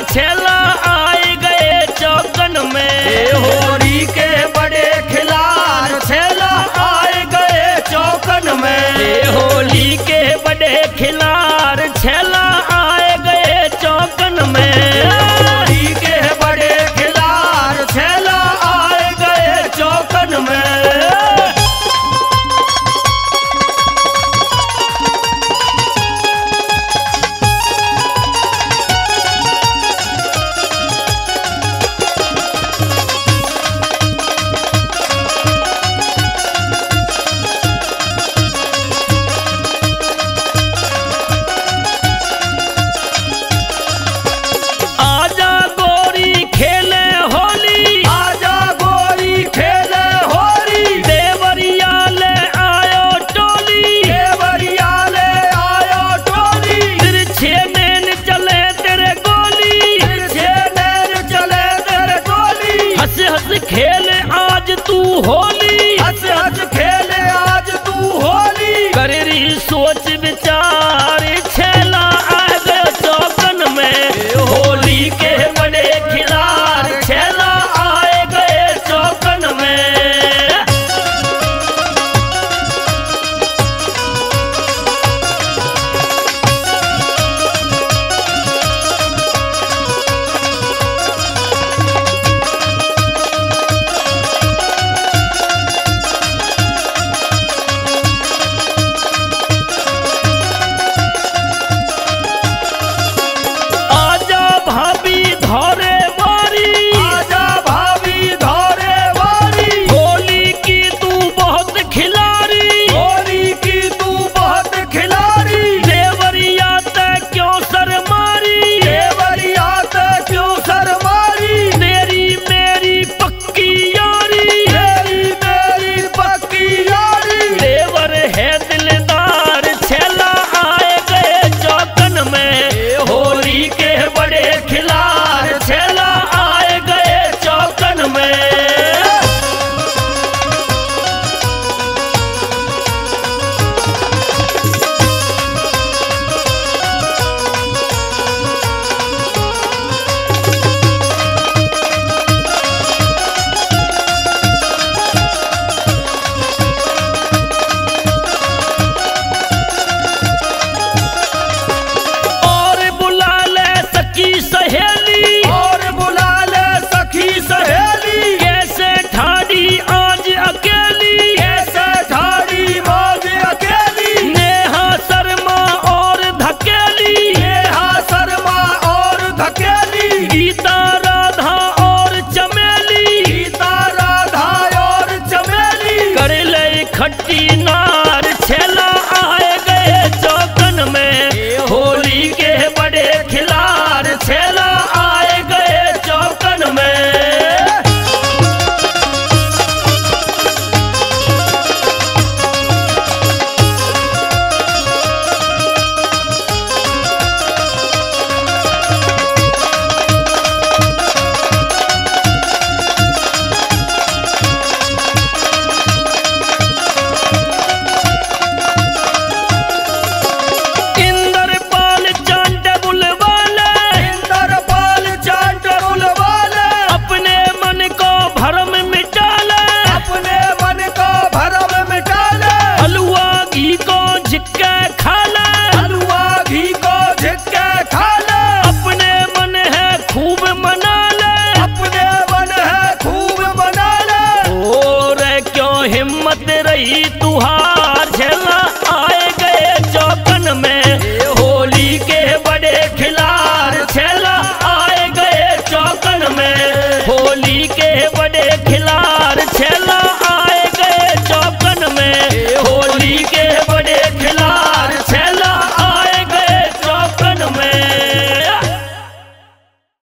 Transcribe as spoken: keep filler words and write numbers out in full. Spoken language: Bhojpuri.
छेला आए गए चौकन में। होली के बड़े खिलाड़ छेला आए गए चौकन में। होली के बड़े खिलाड़ छेला आए गए चौकन में। होली के बड़े खिलाड़ छेला आए गए चौकन में। खेल आज तू होली, हंस हंस खेल आज तू होली। करेरी सोच विचार छेला आ गए चौकन में। होली के बड़े खिलाड़ छेला आए गए चौकन में। खट्टी